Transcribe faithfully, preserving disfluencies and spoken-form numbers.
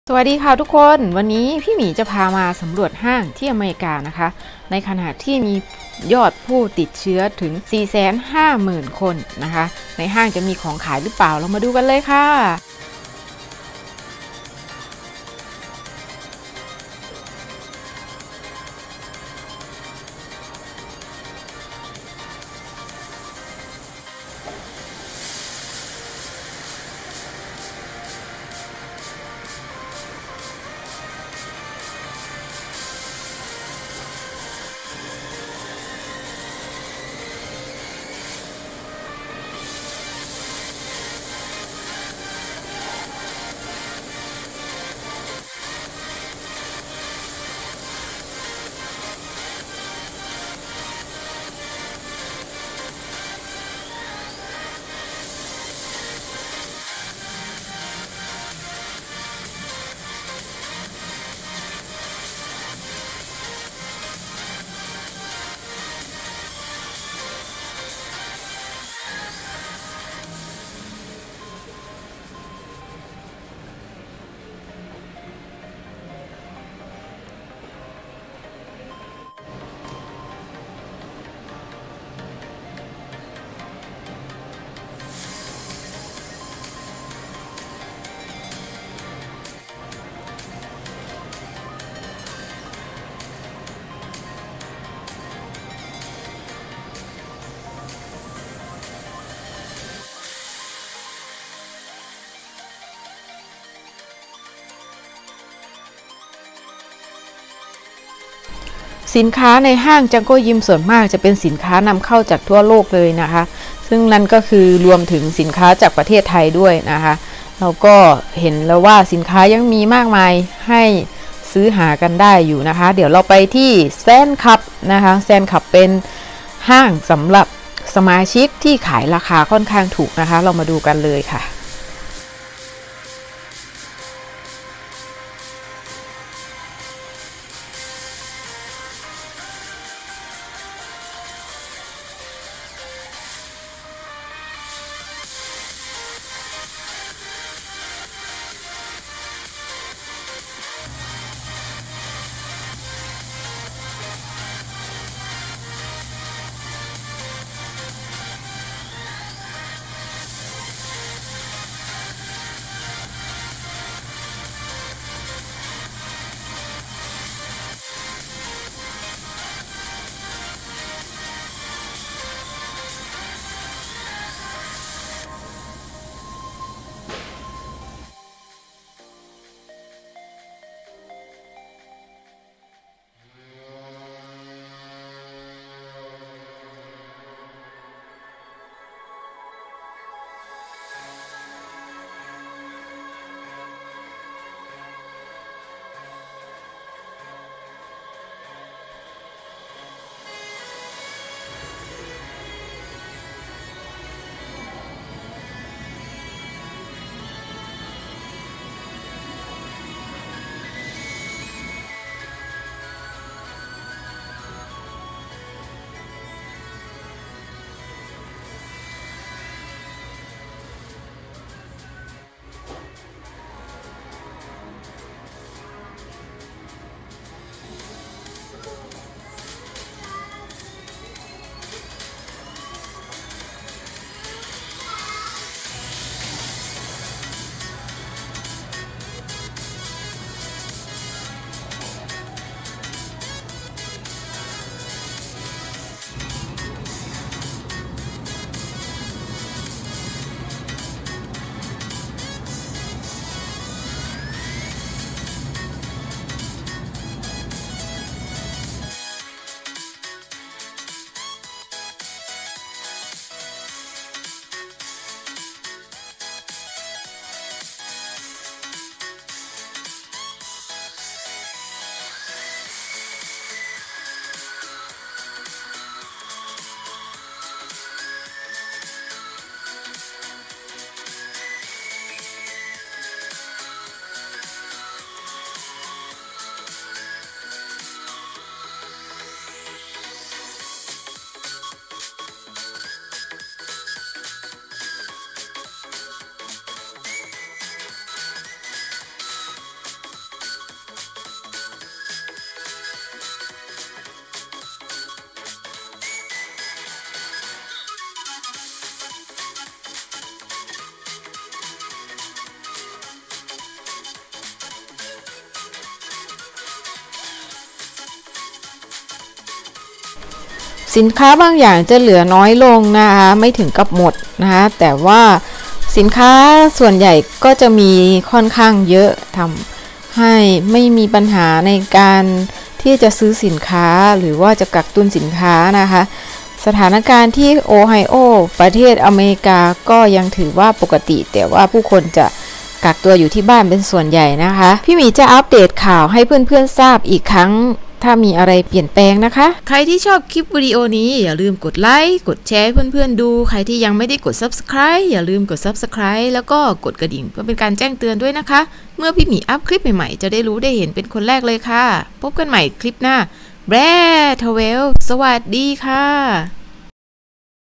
สวัสดีค่ะทุกคนวันนี้พี่หมีจะพามาสำรวจห้างที่อเมริกานะคะในขณะที่มียอดผู้ติดเชื้อถึง สี่แสนห้าหมื่น คนนะคะในห้างจะมีของขายหรือเปล่าเรามาดูกันเลยค่ะสินค้าในห้างจังโก้ยิมส่วนมากจะเป็นสินค้านำเข้าจากทั่วโลกเลยนะคะซึ่งนั่นก็คือรวมถึงสินค้าจากประเทศไทยด้วยนะคะเราก็เห็นแล้วว่าสินค้ายังมีมากมายให้ซื้อหากันได้อยู่นะคะเดี๋ยวเราไปที่แซนคับนะคะแซนคับเป็นห้างสำหรับสมาชิกที่ขายราคาค่อนข้างถูกนะคะเรามาดูกันเลยค่ะสินค้าบางอย่างจะเหลือน้อยลงนะคะไม่ถึงกับหมดนะคะแต่ว่าสินค้าส่วนใหญ่ก็จะมีค่อนข้างเยอะทำให้ไม่มีปัญหาในการที่จะซื้อสินค้าหรือว่าจะกักตุนสินค้านะคะสถานการณ์ที่โอไฮโอประเทศอเมริกาก็ยังถือว่าปกติแต่ว่าผู้คนจะกักตัวอยู่ที่บ้านเป็นส่วนใหญ่นะคะพี่หมีจะอัปเดตข่าวให้เพื่อนๆทราบอีกครั้งถ้ามีอะไรเปลี่ยนแปลงนะคะใครที่ชอบคลิปวิดีโอนี้อย่าลืมกดไลค์กดแชร์ให้เพื่อนๆดูใครที่ยังไม่ได้กด ซับสไครบ์ อย่าลืมกด ซับสไครบ์ แล้วก็กดกระดิ่งเพื่อเป็นการแจ้งเตือนด้วยนะคะเมื่อพี่หมีอัพคลิปใหม่ๆจะได้รู้ได้เห็นเป็นคนแรกเลยค่ะพบกันใหม่คลิปหน้าแบร์ทเวลสวัสดีค่ะ